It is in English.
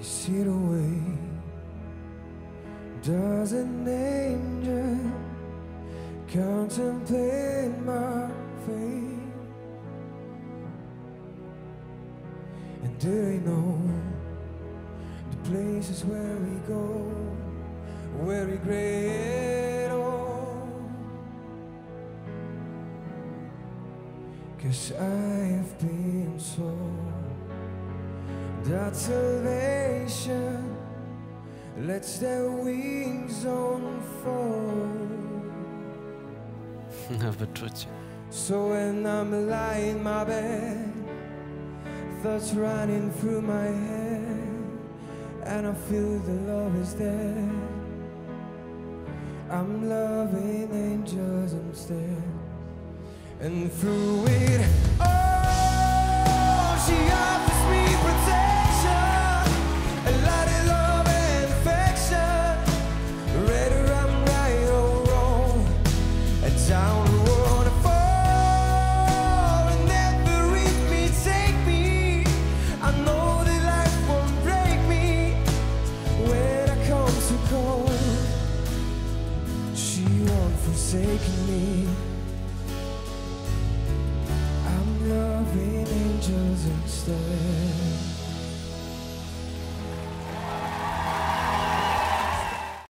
sit away. Does an angel contemplate my fate? And do they know the places where we go, where regret all? 'Cause I have been told that salvation lets their wings unfold. Na wyczucie. So when I'm lying in my bed, thoughts running through my head, and I feel the love is there, I'm loving angels instead. And through it all,